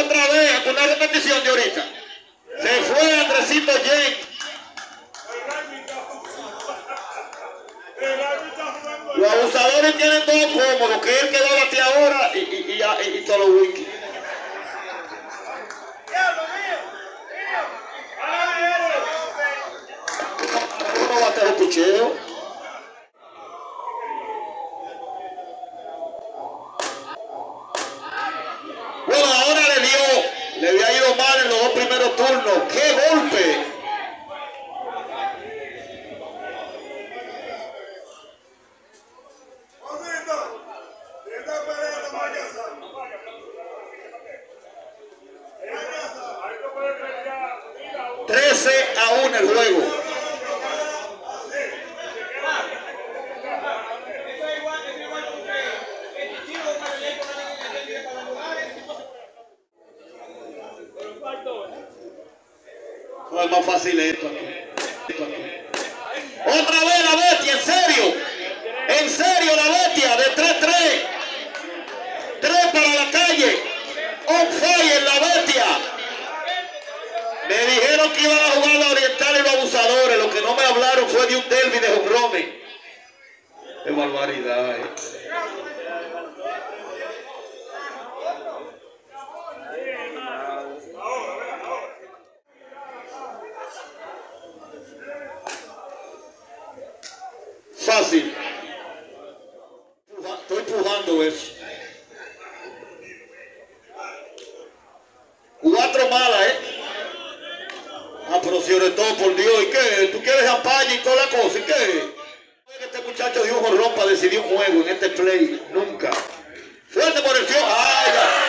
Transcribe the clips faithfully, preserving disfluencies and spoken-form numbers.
Otra vez, una repetición de ahorita. Se fue Andresito Jen. Los abusadores tienen todo cómodo, que él que va a batear ahora y, y, y, y, y todos los wikis. Uno batea el picheo. Bueno, ahora le dio, le había ido mal en los dos primeros turnos. ¡Qué golpe! trece a uno el juego. No es más fácil esto aquí. Otra vez la bestia, en serio. En serio la bestia de tres tres. tres para la calle. On fire la bestia. Me dijeron que iban a jugar la Oriental y los abusadores. Lo que no me hablaron fue de un derby de jonrones. ¡Qué barbaridad! Eh. Fácil. Estoy empujando eso. Cuatro malas, ¿eh? Ah, pero sobre todo, por Dios, ¿y qué? ¿Tú quieres ampaña y toda la cosa? ¿Y qué? Este muchacho dio un jorrón para decidir un juego en este play. Nunca. Fuerte por el tío. ¡Ay,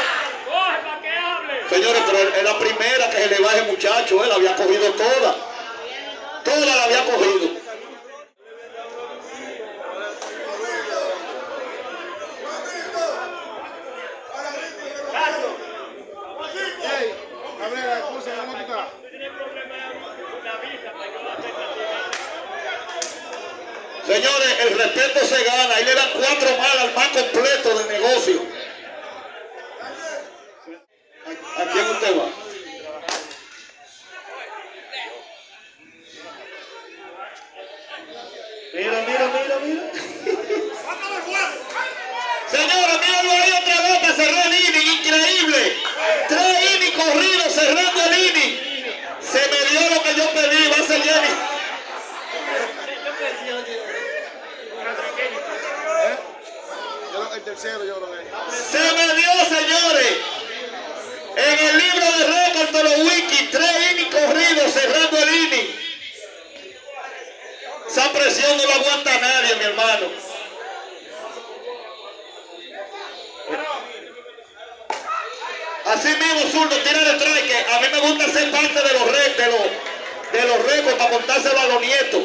ya! Señores, pero es la primera que se le va a ese muchacho. Él la había cogido toda. Toda la había cogido. Señores, el respeto se gana. Ahí le dan cuatro más al más completo del negocio. ¿A, a quién usted va? Mira, mira, mira, mira. Señores, mírenlo ahí otra vez para cerrar el inning. Increíble. Tres innings corridos cerrando el inning. Se me dio lo que yo pedí. Va a ser Jenny. El tercero yo lo veo. Se me dio, señores. En el libro de récord de los wikis, tres innings corridos cerrando el inning. Esa presión no la aguanta nadie, mi hermano. Así mismo, zurdo, tira de strike. A mí me gusta ser parte de los récords, de los, de los récords para contárselo a los nietos.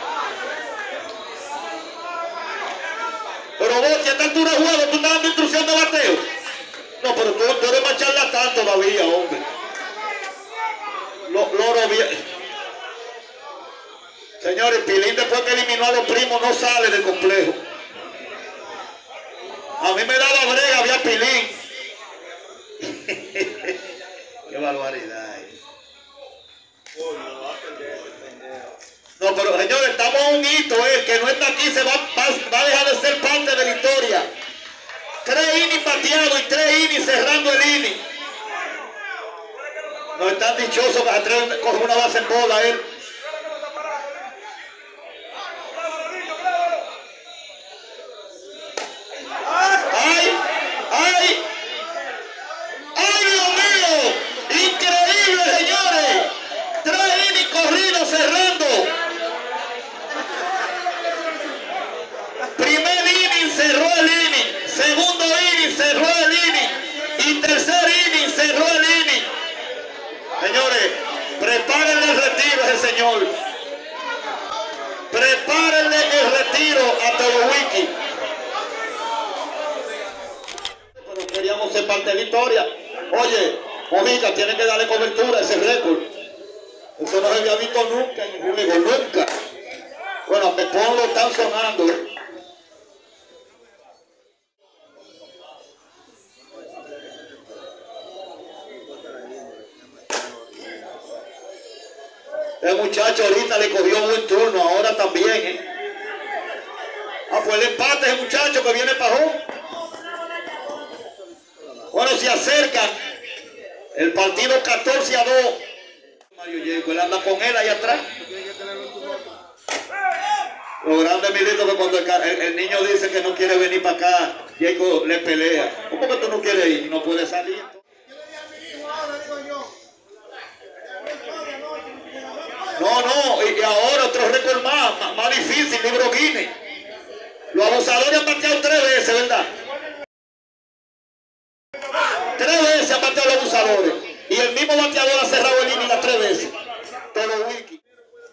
Pero vos, si a esta altura de juego, tú estás dando instrucción de bateo. No, pero tú, tú eres más charlatán todavía, hombre. Lo, loro bien. Señores, Pilín después que eliminó a los primos no sale del complejo. A mí me daba brega, había Pilín. Qué barbaridad. No, pero señores, estamos a un hito, eh, que no está aquí, se va, va, va a dejar de ser parte de la historia. Tres innings bateados y tres innings cerrando el inning. No es tan dichoso que Atreve coge una base en bola él. ¡Ay! ¡Ay! ¡Ay, Dios mío! ¡Increíble, señores! Tres innings corridos cerrando. Primer inning cerró el inning, segundo inning cerró el inning y tercer inning cerró el inning. Señores, prepárenle el retiro a ese señor. Prepárenle el retiro a Telewiki. Pero queríamos ser parte de la historia. Oye, Mojica, tiene que darle cobertura a ese récord. Eso no se había visto nunca en ningún juego, nunca. Bueno, me pongo, están sonando. El muchacho ahorita le cogió buen turno, ahora también, ¿eh? Ah, pues el empate ese muchacho que viene para home. Bueno, se acercan. El partido catorce a dos. Mario Yeco, él anda con él ahí atrás. Lo grande, Milito, que cuando el, el, el niño dice que no quiere venir para acá, Yeco le pelea. ¿Cómo que tú no quieres ir? No puedes salir. No, no, y, y ahora otro récord más, más, más difícil, libro Guinness. Los abusadores han bateado tres veces, ¿verdad? Tres veces han bateado los abusadores. Y el mismo bateador ha cerrado el inning las tres veces. Todo wiki.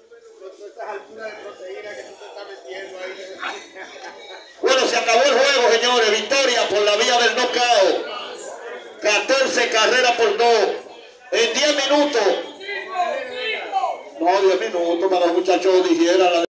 Bueno, se acabó el juego, señores. Victoria por la vía del knockout. catorce carreras por dos. En diez minutos. No, diez minutos para los muchachos dijeran la